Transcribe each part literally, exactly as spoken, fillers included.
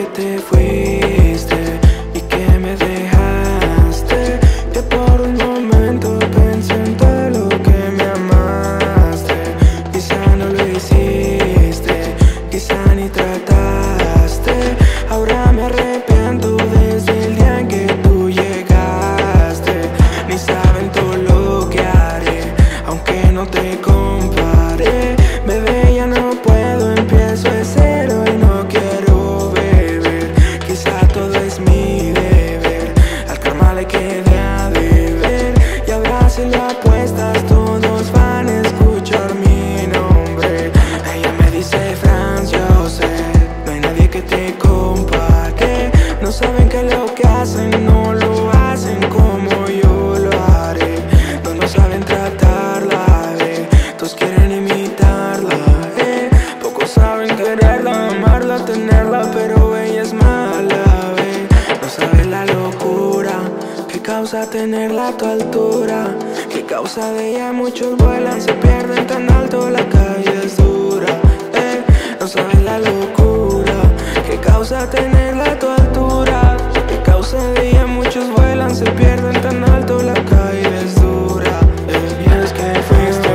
que te fuiste y que me dejaste, que por un momento pensé en todo lo que me amaste. Quizá no lo hiciste, quizá ni trataste. Ahora me arrepiento desde el día en que tú llegaste. Ni saben todo lo que haré, aunque no te comparé. Bebé, ya no puedo, empiezo de cero y no quiero beber. Quizá todo es mi deber, al karma le quedé a deber. Y ahora si lo apuestas todos van a escuchar mi nombre. Ella me dice Francia, yo sé, no hay nadie que te compare. No saben que lo que hacen no lo hacen como yo lo haré. No, no saben tratarla, eh. Todos quieren imitarla, eh. Pocos saben quererla, amarla, tenerla, pero ella es mala, eh. No saben la locura que causa tenerla a tu altura, que causa de ella muchos vuelan, se pierden tan alto, la calle es dura, eh. No saben la locura que causa tenerla a tu altura, que causa de ella muchos vuelan, se pierden tan alto, la calle es dura, eh. Y es que fuiste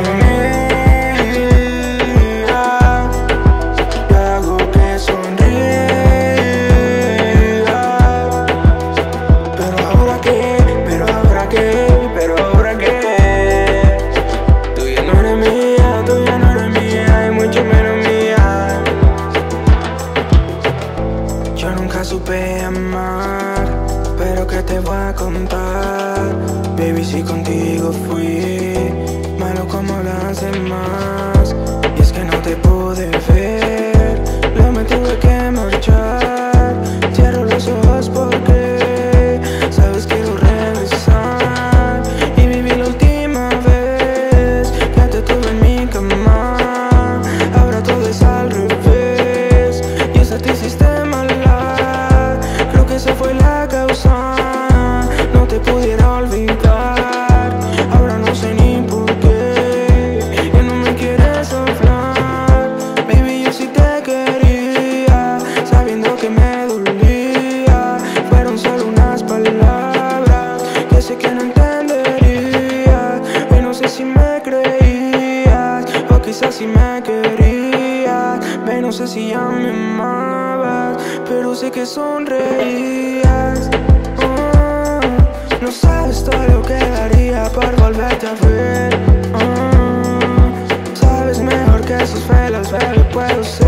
mía, y hago que sonría. Pero ahora qué, pero ahora qué, pero ahora qué. Tú ya no eres mía, tú ya no eres mía, y mucho menos mía. Yo nunca supe amar, pero que te voy a contar. Baby, si contigo fui malo como las demás, y es que no te pude ver, luego me tuve que marchar. Cierro los ojos porque sabes quiero regresar y vivir la última vez que te tuve en mi cama. Ahora todo es al revés y esa te hiciste mala. Creo que esa fue la causa, no te pudiera olvidar. Ahora no sé ni por qué ya no me quieres hablar. Baby, yo sí te quería, sabiendo que me dolía. Fueron solo unas palabras que sé que no entenderías. Y no sé si me creías o quizás si me querías. Ve, no sé si ya me amabas, pero sé que sonreías. Oh, no sabes todo lo que daría por volverte a ver. Oh, sabes mejor que esos felos, bebé, puedo ser